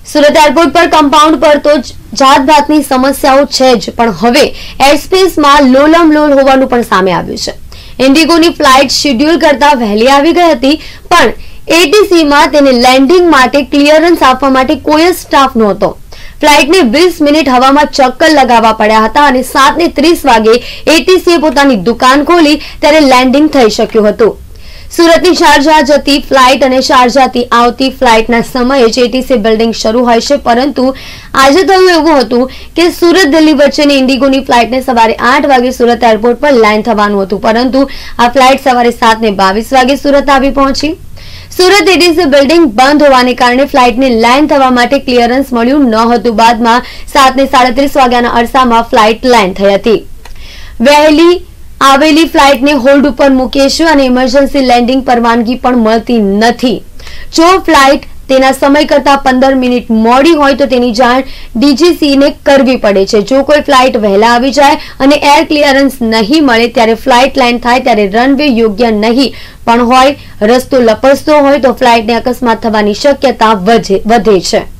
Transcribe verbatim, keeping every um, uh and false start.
Surat airport પર compound પર તો જાતભાતની સમસ્યાઓ છે જ, પણ હવે એરસ્પેસમાં લોલમ લોલ હોવાનું પણ સામે આવ્યું છે. ઇન્ડિગોની ફ્લાઇટ શેડ્યુલ કરતા વહેલી આવી ગઈ હતી, પણ એટીસીમાં તેને લેન્ડિંગ માટે ક્લિયરન્સ આપવા માટે કોઈ જ સ્ટાફ નહોતો. ફ્લાઇટને વીસ મિનિટ હવામાં ચક્કર લગાવવા પડ્યા હતા અને સાત ને ત્રીસ વાગે એટીસીએ પોતાની દુકાન ખોલી ત્યારે લેન્ડિંગ થઈ શક્યું હતું. સુરતની શારજાહ જતી ફ્લાઇટ અને શારજાહથી આવતી ફ્લાઇટના સમયે જ એટીસી બિલ્ડિંગ શરૂ હોય છે, પરંતુ આજે થયું એવું હતું કે સુરત દિલ્હી વચ્ચેની ઇન્ડિગોની ફ્લાઇટને સવારે આઠ વાગે સુરત એરપોર્ટ પર લેન્ડ થવાનું હતું, પરંતુ આ ફ્લાઇટ સવારે સાત ને બાવીસ વાગે સુરત આવી પહોંચી. સુરત એટીસી બિલ્ડિંગ બંધ હોવાને કારણે ફ્લાઇટને લેન્ડ થવા માટે ક્લિયરન્સ મળ્યું ન હતું. બાદમાં સાત ને સાડત્રીસ વાગ્યાના અરસામાં ફ્લાઇટ લેન્ડ થઈ હતી. વહેલી આવેલી ફ્લાઇટને હોલ્ડ ઉપર મૂકે છે અને ઇમરજન્સી લેન્ડિંગ પરવાનગી પણ મળતી નથી. જો ફ્લાઇટ તેના સમય કરતા પંદર મિનિટ મોડી હોય તો તેની જાણ ડીજીસીને કરવી પડે છે. જો કોઈ ફ્લાઇટ વહેલા આવી જાય અને એર ક્લિયરન્સ નહીં મળે ત્યારે ફ્લાઇટ લેન્ડ થાય ત્યારે રનવે યોગ્ય નહીં પણ હોય, રસ્તો લપસતો હોય તો ફ્લાઇટને અકસ્માત થવાની શક્યતા વધે છે.